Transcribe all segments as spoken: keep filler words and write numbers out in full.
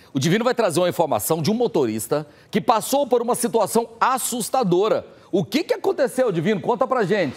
O Divino vai trazer uma informação de um motorista que passou por uma situação assustadora. O que, que aconteceu, Divino? Conta pra gente.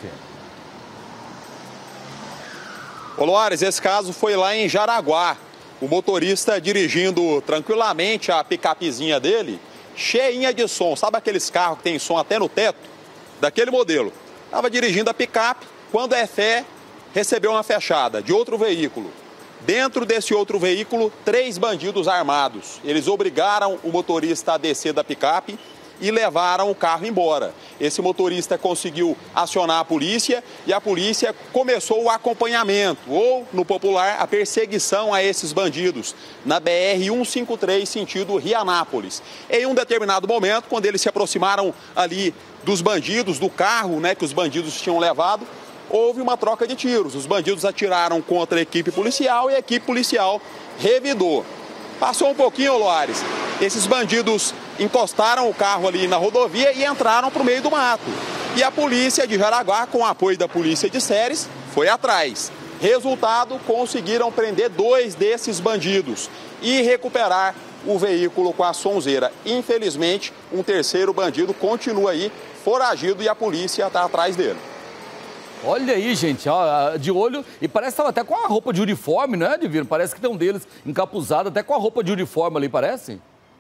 Ô Loares, esse caso foi lá em Jaraguá. O motorista dirigindo tranquilamente a picapezinha dele, cheinha de som. Sabe aqueles carros que tem som até no teto? Daquele modelo. Estava dirigindo a picape, quando é fé, recebeu uma fechada de outro veículo. Dentro desse outro veículo, três bandidos armados. Eles obrigaram o motorista a descer da picape e levaram o carro embora. Esse motorista conseguiu acionar a polícia e a polícia começou o acompanhamento, ou, no popular, a perseguição a esses bandidos, na B R cento e cinquenta e três, sentido Rianápolis. Em um determinado momento, quando eles se aproximaram ali dos bandidos, do carro, né, que os bandidos tinham levado, houve uma troca de tiros. Os bandidos atiraram contra a equipe policial e a equipe policial revidou. Passou um pouquinho, Loares, esses bandidos encostaram o carro ali na rodovia e entraram para o meio do mato. E a polícia de Jaraguá, com o apoio da polícia de Ceres, foi atrás. Resultado, conseguiram prender dois desses bandidos e recuperar o veículo com a sonzeira. Infelizmente, um terceiro bandido continua aí foragido e a polícia está atrás dele. Olha aí, gente, ó, de olho, e parece que estava até com a roupa de uniforme, né, Divino? Parece que tem um deles encapuzado, até com a roupa de uniforme ali, parece?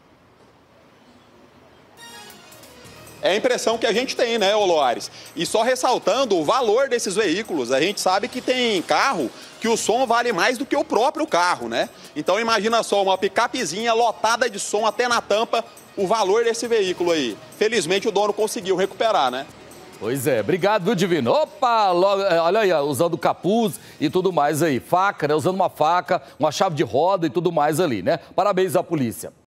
É a impressão que a gente tem, né, ô Loares? E só ressaltando o valor desses veículos, a gente sabe que tem carro que o som vale mais do que o próprio carro, né? Então imagina só, uma picapezinha lotada de som até na tampa, o valor desse veículo aí. Felizmente o dono conseguiu recuperar, né? Pois é, obrigado, viu, Divino? Opa, logo, olha aí, usando capuz e tudo mais aí, faca, né, usando uma faca, uma chave de roda e tudo mais ali, né? Parabéns à polícia.